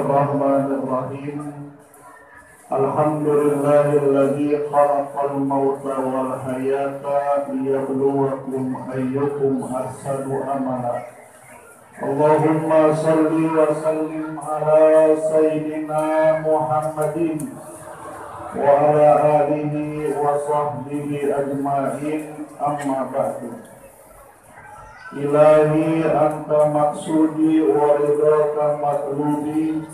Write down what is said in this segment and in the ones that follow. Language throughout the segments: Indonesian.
Bismillahirrahmanirrahim. Alhamdulillahilladzi khalaqal mauta wal hayata liyabluwakum ayyukum ahsanu amala. Allahumma salli wa sallim ala sayyidina Muhammadin wa ala alihi wa sahbihi ajma'in, amma ba'du. Ilahi anta maksudi wa ridhaka matlubi,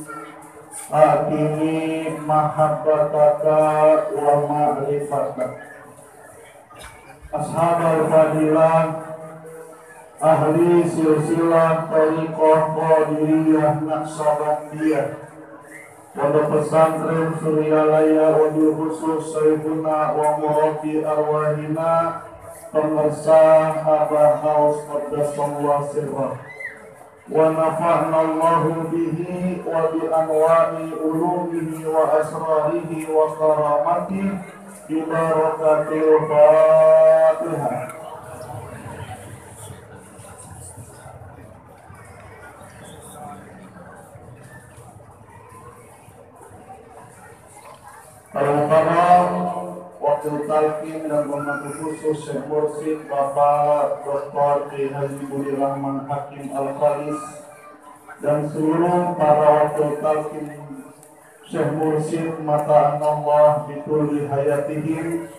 atini mahabbataka wa ma'rifataka. Ashabul fadilah, ahli silsilah tariqah qadiriyah naqsabandiyah, Pondok Pesantren Suryalaya, wabil khusus Sayyiduna wa murabbi arwahina pengersah Abah Haus Qaddasallahu sirrah, wa nafa'na Allahu bihi wa bi anwa'i ulumihi wa asrarihi wa karamatihi bi barakatil Fatihah. Wakil talqin dan pembantu khusus Syekh Mursyid Bapak Dr. Kiai Haji Budi Rahman Hakim Al-Khalis dan seluruh para wakil talqin Syekh Mursyid mata Allah bituli hayatihim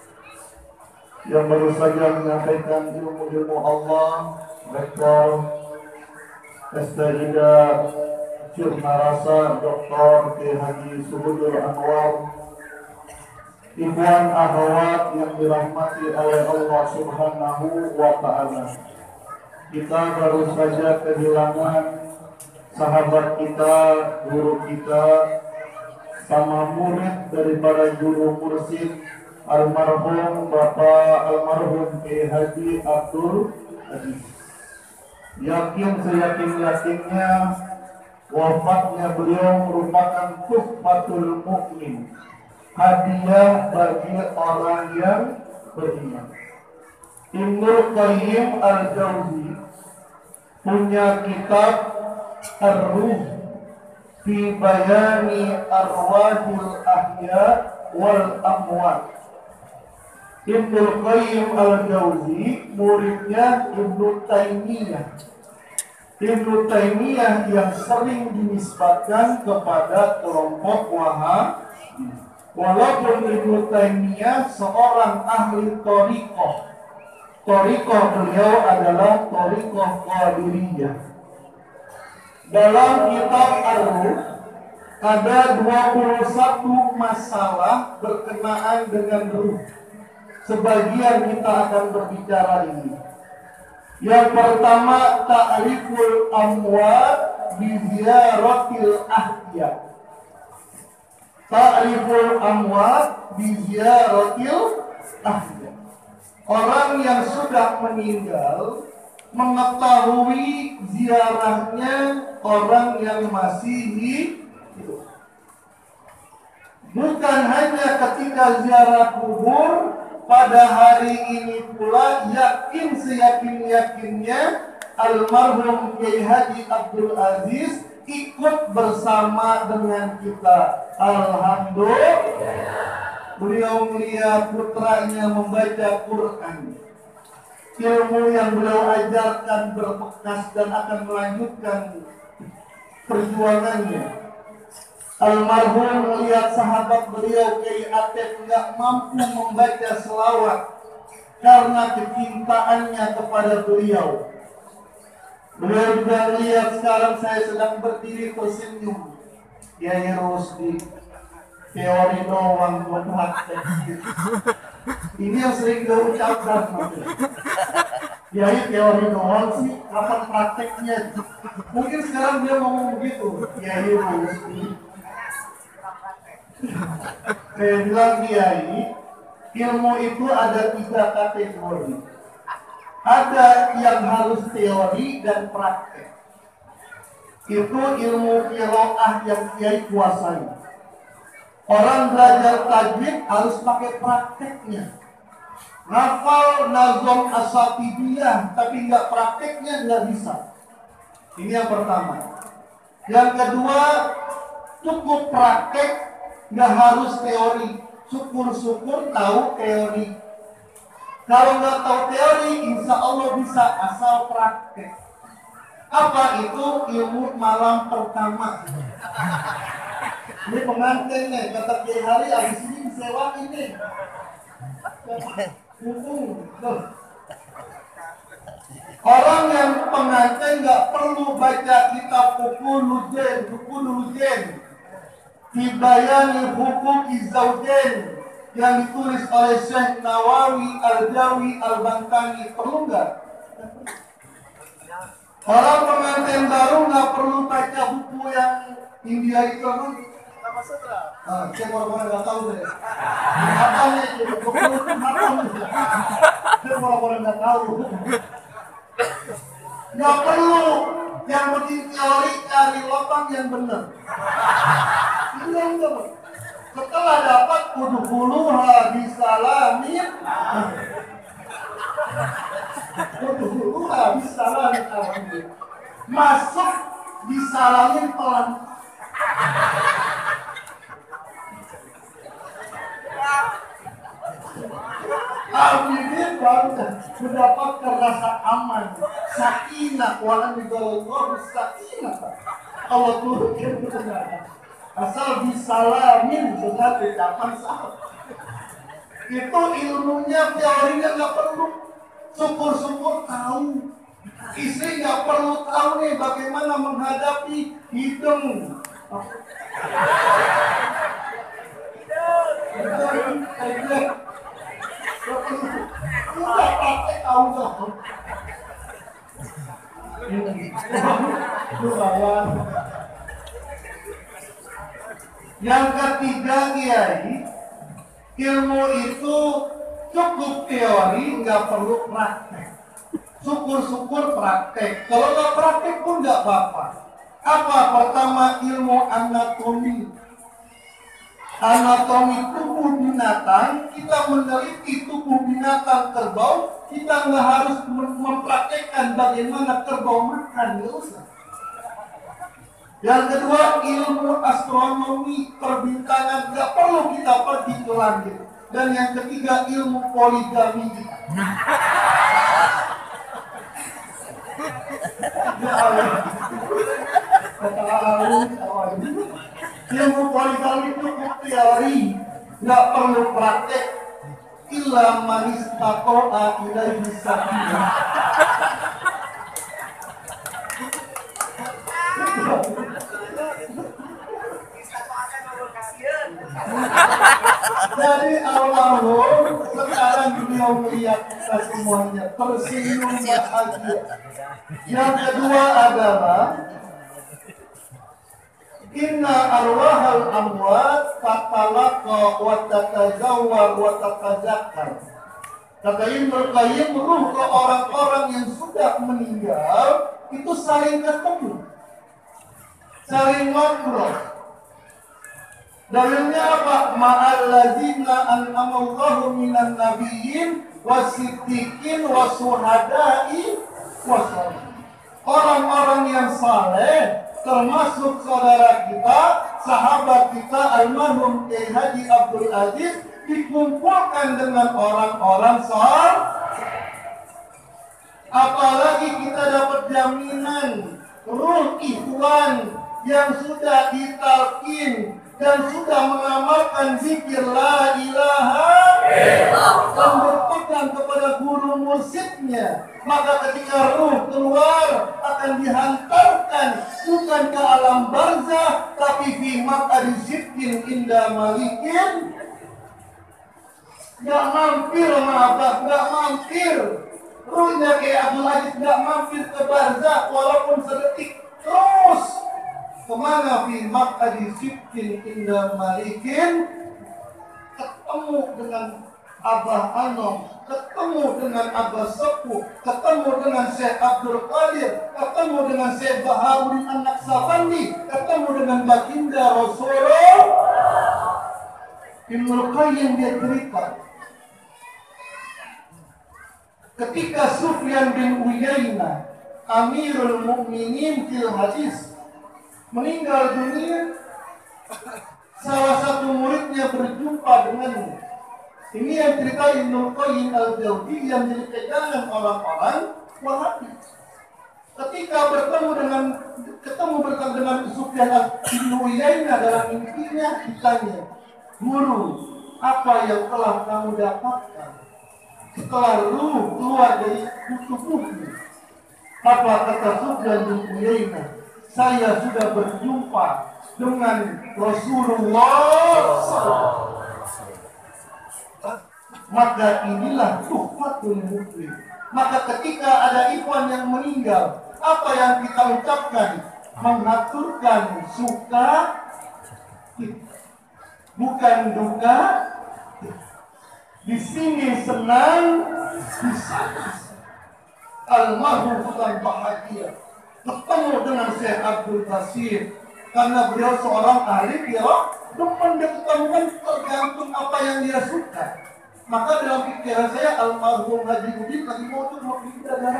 yang baru saja menyampaikan ilmu-ilmu Allah, Rektor Estaida Firmarasa Dr. Kiai Haji Suhudul Anwar, ikhwan akhwat yang dirahmati oleh Allah Subhanahu wa ta'ala. Kita baru saja kehilangan sahabat kita, guru kita, sama murid daripada guru mursyid almarhum Bapak almarhum Kiai Haji Abdul Aziz. Yakin seyakin-yakinnya wafatnya beliau merupakan tuhfatul mukmin, hadiah bagi orang yang beriman. Ibnu Qayyim Al-Jauzi punya kitab Ar-Ruh fi Bayani Arwahil Ahya wal Amwat. Ibnu Qayyim Al-Jauzi muridnya Ibnu Taimiyah. Ibnu Taimiyah yang sering dinisbatkan kepada kelompok Wahabi. Walaupun Ibnu Taimiyah seorang ahli thariqah, thariqah beliau adalah thariqah Qadiriyah. Dalam kitab Ar-Ruh ada 21 masalah berkenaan dengan ruh. Sebagian kita akan berbicara ini. Yang pertama, ta'riful amwat bi ziyaratil ahya. Ta'riful amwat bi ziyaratil ahya. Orang yang sudah meninggal mengetahui ziarahnya orang yang masih hidup. Bukan hanya ketika ziarah kubur, pada hari ini pula yakin seyakin-yakinnya almarhum Kiai Haji Abdul Aziz ikut bersama dengan kita. Alhamdulillah. Beliau melihat putranya membaca Quran. Ilmu yang beliau ajarkan berbekas dan akan melanjutkan perjuangannya. Almarhum melihat sahabat beliau Kiai Atep tidak mampu membaca selawat karena kecintaannya kepada beliau. Beliau juga melihat sekarang saya sedang berdiri tersenyum. Kiai Rusdi, teori doang buat praktek. Ini yang sering dia ucapkan. Kiai teori doang sih, kapan prakteknya? Mungkin sekarang dia ngomong begitu. Kiai Rusdi. Saya bilang Kiai, ilmu itu ada 3 kategori. Ada yang harus teori dan praktek. Itu ilmu qiraah yang Kiai kuasai. Orang belajar tajwid harus pakai prakteknya. Hafal nazom asatidiyah tapi nggak prakteknya nggak bisa. Ini yang pertama. Yang kedua, cukup praktek, nggak harus teori. Syukur-syukur tahu teori. Kalau nggak tahu teori, insya Allah bisa asal praktek. Apa itu ilmu malam pertama? Ini pengantin nih, kata Kiai Hari habis ini disewa ini. Orang yang pengantin nggak perlu baca kitab buku Lujen, Tibayani Hukum Izaujen yang ditulis oleh Syekh Nawawi Al-Jawi Al-Bantani, perlu nggak? Orang pengantin baru nggak perlu baca buku yang India itu kan? Saya orang-orang nggak tahu deh. Apa nih? Buku itu apa nih? Saya orang-orang nggak tahu. Nggak perlu. Yang penting teori, cari lubang yang benar. Itu yang benar. Setelah dapat udhuluha bisalamin, udhuluha bisalamin, masuk disalamin pelan. Al-Bidin baru mendapatkan rasa aman, sakinah, walau digolong sakinah. Allah turunkan kebenaran. Asal disalamin dengan ucapan salah. Itu ilmunya, teorinya nggak perlu. Syukur-syukur tahu. Istri nggak perlu tahu nih bagaimana menghadapi hidung. Udah pakai tahu nggak? Yang ketiga, Kiai, ilmu itu cukup teori, nggak perlu praktek. Syukur-syukur praktek. Kalau nggak praktek pun nggak apa-apa. Apa? Pertama, ilmu anatomi. Anatomi tubuh binatang, kita meneliti tubuh binatang kerbau, kita nggak harus mempraktekkan bagaimana kerbau makan, nggak usah. Yang kedua, ilmu astronomi perbintangan, nggak perlu kita pergi ke langit. Dan yang ketiga, ilmu poligami. Ilmu poligami itu teori, nggak perlu praktek. Illa manis taqo'a ilaihi sabila. Jadi almarhum sekarang beliau melihat kita semuanya tersenyum bahagia. Yang kedua adalah inna arwahal amwat fatalaqa wa tatazawwar wa tatazakkar. Kata Ibnu Qayyim, ruh ke orang-orang yang sudah meninggal itu saling ketemu, saling ngobrol. Dalilnya apa? Ma'alladzina an'amallahu minan nabiyyin wasiddiqin wasuhada'i wasalih. Orang-orang yang saleh, termasuk saudara kita, sahabat kita almarhum Kiai Haji Abdul Aziz, dikumpulkan dengan orang-orang saleh. Apalagi kita dapat jaminan ruh ikhwan yang sudah ditalkin dan sudah mengamalkan zikir la ilaha illallah dan berpegang kepada guru mursyidnya, maka ketika ruh keluar akan dihantarkan bukan ke alam barzah tapi fi maq'adi sidqin inda malikin. Gak mampir maafkan, gak mampir. Ruhnya kayak Abdul Aziz gak mampir ke barzah walaupun sedetik, terus kemana? Fi maq'adi sidqin inda malikin, ketemu dengan Abah Anom, ketemu dengan Abah Sepuh, ketemu dengan Syekh Abdul Qadir, ketemu dengan Syekh Baharuddin An-Naqsabandi, ketemu dengan baginda Rasulullah. Ibnu Qayyim dia cerita, ketika Sufyan bin Uyainah Amirul Mukminin fil hadis meninggal dunia, dia berjumpa denganmu. Ini yang cerita Ibnu Qayyim al-Jauzi yang jadi pegangan orang-orang Wahabi. Ketika bertemu dengan Sufyan bin Uyainah dalam mimpinya, ditanya, "Guru, apa yang telah kamu dapatkan setelah ruh keluar dari tubuhmu?" Apa kata Sufyan bin Uyainah, "Saya sudah berjumpa dengan Rasulullah SAW." Maka inilah tuhfatul muslim. Maka ketika ada ikhwan yang meninggal, apa yang kita ucapkan? Mengaturkan suka, bukan duka. Di sini senang, di sana almarhum bukan bahagia. Ketemu dengan Syekh Abdul Basir karena beliau seorang ahli dia demen dia ketemukan tergantung apa yang dia suka. Maka dalam pikiran saya almarhum Haji Udin lagi mau pindah dari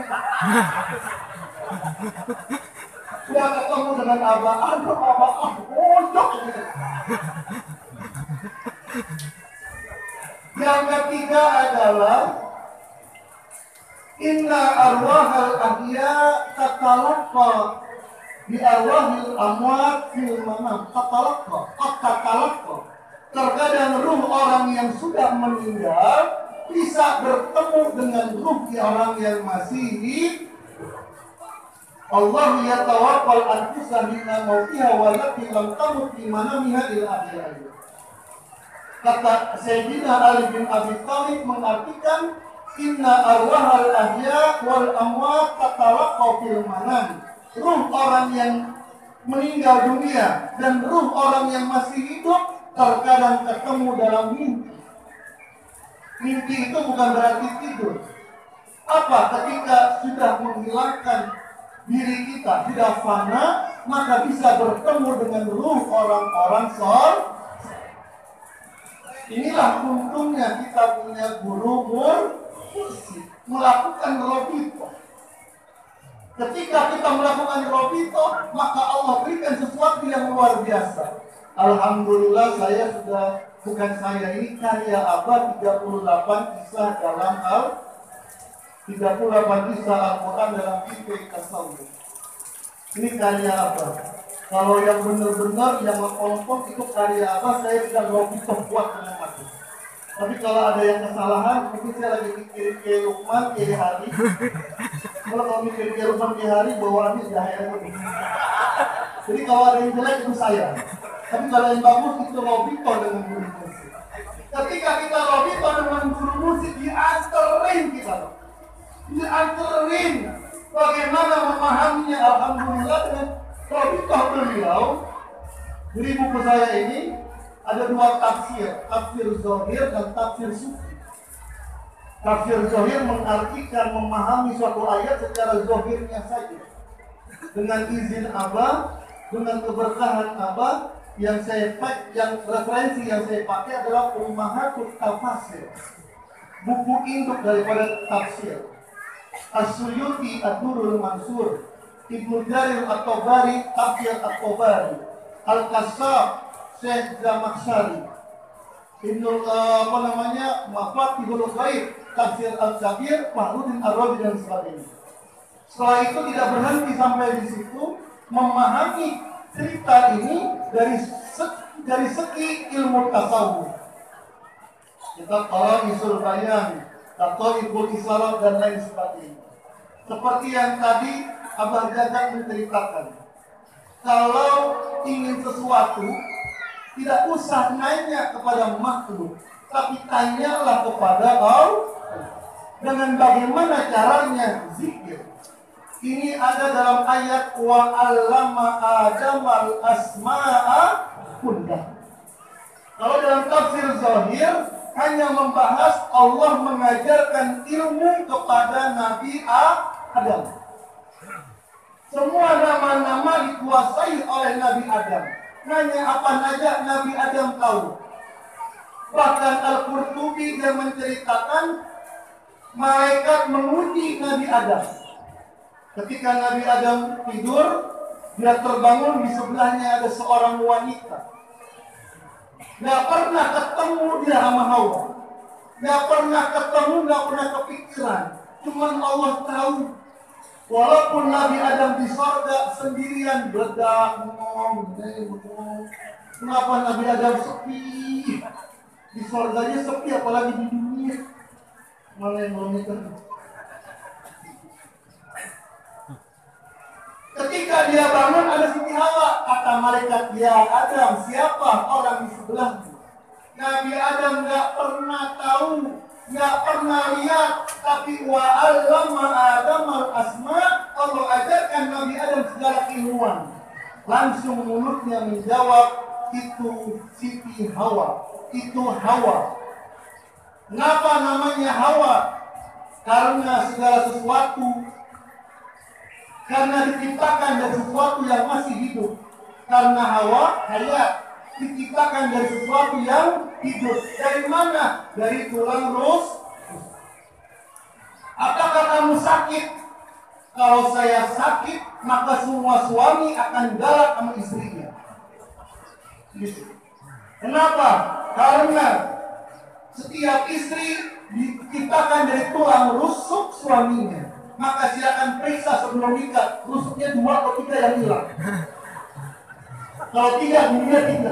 sudah ketemu dengan abah pojok. Yang ketiga adalah inna arwahal ahya tatalaqqa bi arwahil amwat fil manam. Tatalaqqa. Terkadang ruh orang yang sudah meninggal bisa bertemu dengan ruh orang yang masih hidup. Allah yatawaffal anfusa hina mautiha wallati lam tamut fi manamiha ila akhirih. Kata Sayyidina Ali bin Abi Thalib mengartikan inna arwahal ahya wal amwat tatalaqqa fil manam. Ruh orang yang meninggal dunia dan ruh orang yang masih hidup terkadang ketemu dalam mimpi. Mimpi itu bukan berarti tidur. Apa? Ketika sudah menghilangkan diri kita, sudah fana, maka bisa bertemu dengan ruh orang-orang soleh. Inilah untungnya kita punya guru mursyid, melakukan robito. Ketika kita melakukan robito, maka Allah berikan sesuatu yang luar biasa. Alhamdulillah ini karya Abah 38 kisah dalam 38 kisah Al-Quran dalam fikih tasawuf. Ini karya Abah. Kalau yang benar-benar yang kelompok itu karya Abah, saya tidak robito buat dengan mati. Tapi kalau ada yang kesalahan, mungkin saya lagi mikir ke Lukman, ke Hari. Kalau mikir ke Lukman, ke Hari, bawaannya sudah heran. Jadi kalau ada yang jelek itu saya. Tapi kalau yang bagus itu robito dengan guru musik. Ketika kita robito dengan guru musik, dianterin kita. Dianterin bagaimana memahaminya. Alhamdulillah dengan robito beliau. Di buku saya ini ada dua tafsir. Tafsir Zohir dan tafsir Sufi. Tafsir Zohir mengartikan memahami suatu ayat secara zohirnya saja. Dengan izin Abah, dengan keberkahan Abah, yang referensi yang saya pakai adalah Ummahatut Tafasir, buku induk daripada tafsir. As-Suyuti Ad-Durrul Mansur, Ibnu Jarir At-Tabari Tafsir At-Tabari, Al-Qassab Syekh Zamakhsyari, Mafatihul Ghaib Tafsir Al-Kabir, Fakhruddin Ar-Razi dan sebagainya. Setelah itu tidak berhenti sampai di situ, memahami cerita ini dari segi ilmu tasawuf. Kita kalau Isul Bayan, atau Ibul Isyarat dan lain sebagainya. Seperti yang tadi Abah Jajak menceritakan. Kalau ingin sesuatu, tidak usah nanya kepada makhluk, tapi tanyalah kepada Allah. Dengan bagaimana caranya zikir. Ini ada dalam ayat wa 'allama Adamal asma'a kullaha. Kalau dalam tafsir Zahir hanya membahas Allah mengajarkan ilmu kepada Nabi Adam. Semua nama-nama dikuasai oleh Nabi Adam. Nanya apa saja Nabi Adam tahu. Bahkan Al-Qurtubi yang menceritakan malaikat menguji Nabi Adam. Ketika Nabi Adam tidur, dia terbangun, di sebelahnya ada seorang wanita. Nggak pernah ketemu dia sama Hawa. Nggak pernah ketemu, nggak pernah kepikiran. Cuman Allah tahu. Walaupun Nabi Adam di sorga sendirian bedak, kenapa Nabi Adam sepi? Di sorganya sepi, apalagi di dunia. Mana yang mau mikir? Ketika dia bangun ada Siti Hawa, kata malaikat, ya Adam, siapa orang di sebelahmu? Nabi Adam nggak pernah tahu, nggak pernah lihat, tapi wa 'allama Adam al-asma, Allah ajarkan Nabi Adam segala ilmuwan. Langsung mulutnya menjawab, itu Siti Hawa, itu Hawa. Kenapa namanya Hawa? Karena segala sesuatu, karena diciptakan dari sesuatu yang masih hidup. Karena Hawa hayat, diciptakan dari sesuatu yang hidup. Dari mana? Dari tulang rusuk. Apakah kamu sakit? Kalau saya sakit, maka semua suami akan galak sama istrinya. Gitu. Kenapa? Karena setiap istri diciptakan dari tulang rusuk suaminya. Maka silakan periksa sebelum nikah, rusuknya 2 atau 3 yang hilang. Kalau 3, dunia 3.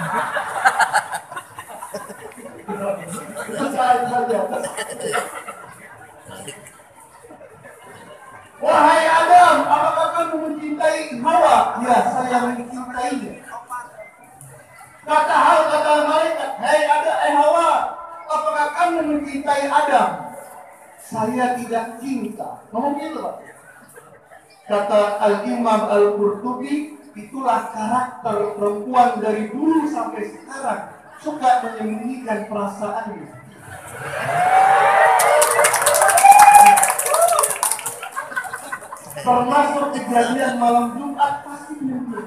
Wahai Adam, apakah kamu mencintai Hawa? Ya, saya mencintainya. Kata malaikat, hai Hawa, apakah kamu mencintai Adam? Saya tidak cinta. Ngomong gitu, Pak. Kata Al-Imam Al-Qurtubi, itulah karakter perempuan dari dulu sampai sekarang, suka menyembunyikan perasaannya. Termasuk kejadian malam Jumat pasti mungkin.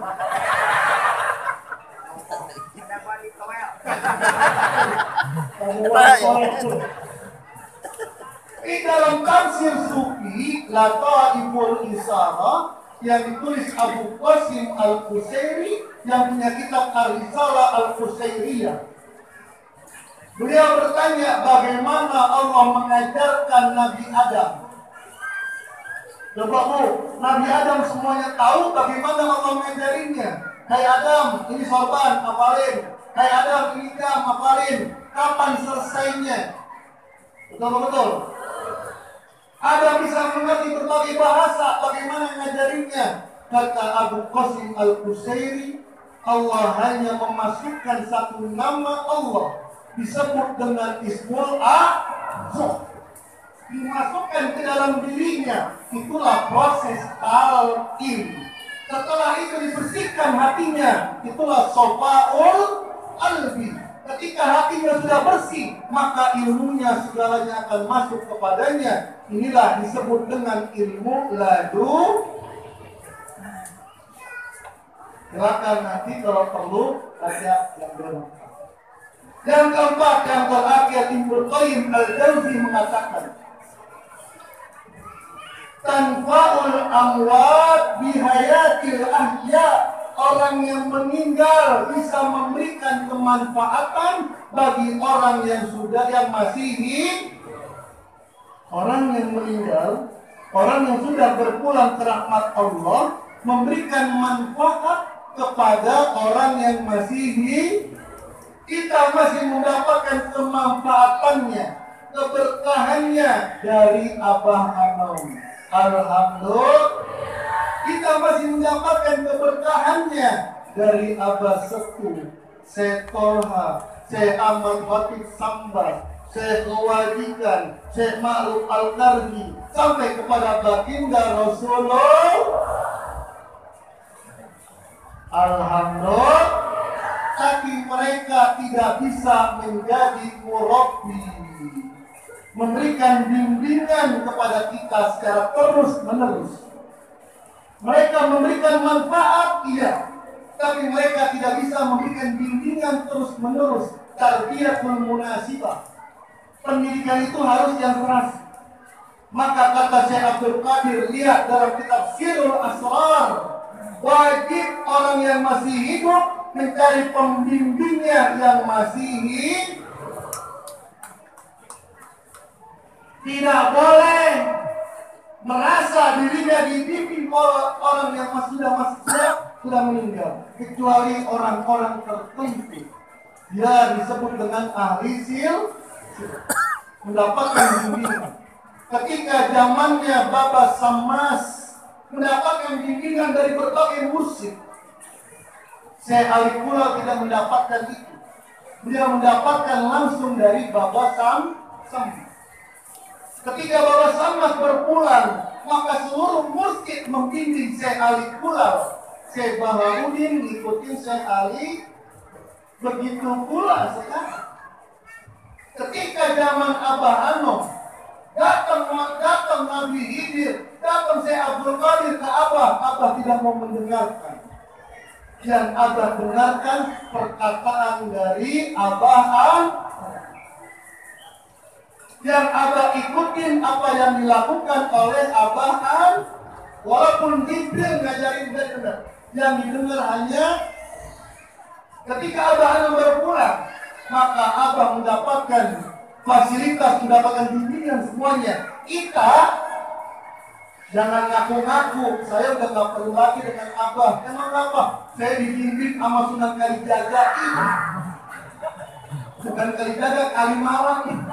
Di dalam tafsir Sufi Lataiful Isara yang ditulis Abu Qasim Al-Qusairi yang punya kitab Ar-Risalah Al-Qusairiyah, beliau bertanya bagaimana Allah mengajarkan Nabi Adam. Coba Bu, Nabi Adam semuanya tahu bagaimana Allah mengajarinya. Hai Adam, ini sorban, hafalin. Hai Adam, ini jam, hafalin. Kapan selesainya? Betul-betul. Adam bisa mengerti berbagai bahasa, bagaimana mengajarinya. Kata Abu Qasim Al-Qusairi, Allah hanya memasukkan satu nama Allah, disebut dengan Ismul A'zam, dimasukkan ke dalam dirinya. Itulah proses talqin. Setelah itu dibersihkan hatinya, itulah Sofa'ul Qalbi. Ketika hatinya sudah bersih, maka ilmunya segalanya akan masuk kepadanya. Inilah disebut dengan ilmu ladun. Silakan nanti kalau perlu baca yang bermanfaat. Yang keempat, yang terakhir, Ibnu Qayyim Al-Jauzi mengatakan, tanfa'ul amwat bihayatil ahya. Orang yang meninggal bisa memberikan kemanfaatan bagi orang yang masih hidup. Orang yang meninggal, orang yang sudah berpulang ke rahmat Allah, memberikan manfaat kepada orang yang masih hidup. Kita masih mendapatkan kemanfaatannya, keberkahannya dari Abah Anom. Alhamdulillah. Kita masih mendapatkan keberkahannya dari Abah Setu, Syekh Tolha, Syekh Ahmad Fatih Sambar, Syekh Wajikan, Syekh Ma'ruf Al-Karni, sampai kepada baginda Rasulullah. Alhamdulillah. Tapi mereka tidak bisa menjadi murabbi, memberikan bimbingan kepada kita secara terus-menerus. Mereka memberikan manfaat, iya, tapi mereka tidak bisa memberikan bimbingan terus-menerus. Tarbiyatul munasibah. Pendidikan itu harus yang keras. Maka kata Syekh Abdul Qadir, lihat dalam kitab Sirul Asrar, Wajib orang yang masih hidup mencari pembimbingnya yang masih hidup. Tidak boleh merasa dirinya dibimbing oleh orang yang sudah meninggal, kecuali orang-orang tertentu. Dia disebut dengan ahli mendapatkan bimbingan. Ketika zamannya Baba Samas mendapatkan bimbingan dari berbagai musyrik, Syekh Ali Kula tidak mendapatkan itu. Dia mendapatkan langsung dari Baba Samas. Ketika Baba Samas berpulang, maka seluruh musyrik membimbing Syekh Ali Kula. Syekh Baharudin ikutin Syekh Ali. Begitu pula sekarang. Ketika zaman Abah Anom, datang Nabi Khidir, datang Syekh Abdul Qadir ke Abah tidak mau mendengarkan. Yang Abah dengarkan perkataan dari Abah An. Yang Abah ikutin apa yang dilakukan oleh Abah An. Walaupun Jibril ngajarin benar, yang didengar hanya ketika Abah An berpulang, maka Abah mendapatkan fasilitas, mendapatkan bimbingan semuanya. Kita jangan ngaku-ngaku, saya udah gak perlu lagi dengan Abah. Emang apa? Saya dibimbing sama Sunan Kalijaga ini. Bukan Kalijaga, Kalimalang ini.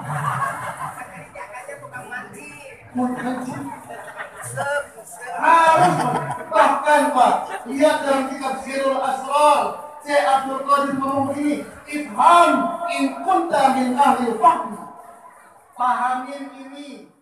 Harus bahkan Pak, lihat dalam kitab Sirul Asrar, Syekh Abdul Qadir ngomong ini, ifham in kunta min ahli fahmi. Pahamin ini.